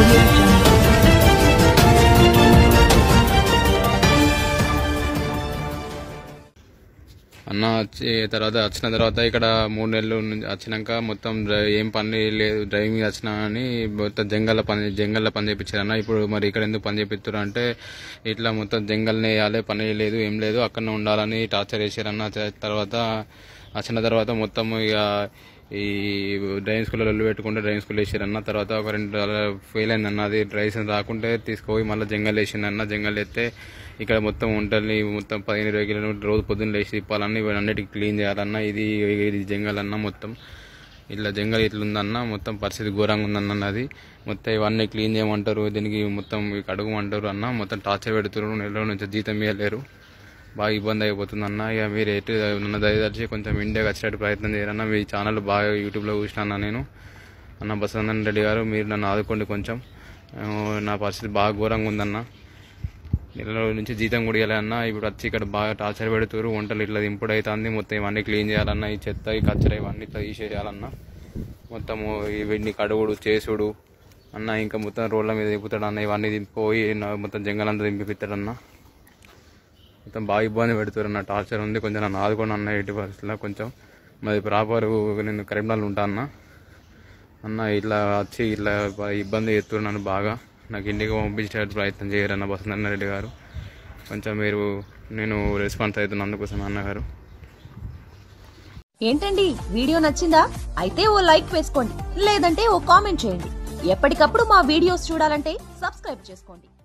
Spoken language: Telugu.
Audio Jungle. అన్న వచ్చిన తర్వాత ఇక్కడ 3 నెలలు వచ్చినాక మొత్తం ఏం పని లేదు, డ్రైవింగ్ వచ్చినా అని మొత్తం జంగల్లో పని చేయించారు అన్న. ఇప్పుడు మరి ఇక్కడ ఎందుకు పని చేపిస్తారు అంటే ఇట్లా మొత్తం జంగల్ని వేయాలి, పని లేదు ఏం లేదు, అక్కడనే ఉండాలని టార్చర్ చేశారన్న. తర్వాత వచ్చిన తర్వాత మొత్తం ఇక ఈ డ్రైవింగ్ స్కూల్లో లొల్లు పెట్టుకుంటే డ్రైవింగ్ స్కూల్ వేసారన్న. తర్వాత ఒక 2 ఫెయిల్ అయిందన్న. అది లైసెన్స్ రాకుంటే తీసుకుపోయి మళ్ళీ జంగల్ వేసిందన్న. జంగల్ వేస్తే ఇక్కడ మొత్తం వంటల్ని మొత్తం 15-20 కిలోమీటర్లు రోజు పొద్దున్న లేచి తిప్పాలన్న. ఇవన్నిటికి క్లీన్ చేయాలన్న. ఇది జంగల్ అన్న. మొత్తం ఇట్లా జంగల్ ఇట్లుందన్న. మొత్తం పరిస్థితి ఘోరంగా ఉందన్న. అది మొత్తం ఇవన్నీ క్లీన్ చేయమంటారు, దీనికి మొత్తం అడుగుమంటారు అన్న. మొత్తం టార్చర్ పెడుతున్నారు, నెలలో నుంచి జీతం ఇవ్వలేరు, బాగా ఇబ్బంది అయిపోతుంది అన్న. ఇక మీరు ఎటు నన్ను దయదలిచి కొంచెం ఇండియాకి వచ్చేటట్టు ప్రయత్నం చేయాలన్న. మీ ఛానల్ బాగా యూట్యూబ్లో చూసినా నేను అన్న. బసవనందన్ రెడ్డి గారు మీరు నన్ను ఆదుకోండి కొంచెం. నా పరిస్థితి బాగా ఘోరంగా ఉందన్న. నెలలో నుంచి జీతం కూడా ఇవ్వాలన్న. ఇప్పుడు వచ్చి ఇక్కడ బాగా టార్చర్ పెడుతున్నారు, వంటలు ఇట్లా దింపుడు అవుతుంది. మొత్తం ఇవన్నీ క్లీన్ చేయాలన్న. ఈ చెత్త ఈ కచ్చర ఇవన్నీ ఇట్లా తీసేయాలన్న. మొత్తము ఇవన్నీ కడుగుడు చేసుడు అన్న. ఇంకా మొత్తం రోడ్ల మీద దింపుతాడు అన్న. ఇవన్నీ దింపిపోయి మొత్తం జంగలంతా దింపిస్తాడన్న. మొత్తం బాగా ఇబ్బంది పెడుతున్నారు అన్న. టార్చర్ ఉంది, కొంచెం నన్ను ఆదుకోండి అన్న. ఎట్టి పరిస్థితుల్లో కొంచెం మాది ప్రాపర్ నేను కరీంనగర్లో ఉంటా అన్న. ఇట్లా వచ్చి ఇట్లా ఇబ్బంది చేస్తున్నారు నన్ను బాగా. నాకు ఇంటికి పంపించే ప్రయత్నం చేయరన్న బసవనందన్ రెడ్డి గారు. కొంచెం నేను రెస్పాన్స్ అవుతున్నా అందుకోసం అన్నగారు. ఏంటండి వీడియో నచ్చిందా? అయితే ఓ లైక్ వేసుకోండి, లేదంటే ఓ కామెంట్ చేయండి. ఎప్పటికప్పుడు మా వీడియోస్ చూడాలంటే సబ్స్క్రైబ్ చేసుకోండి.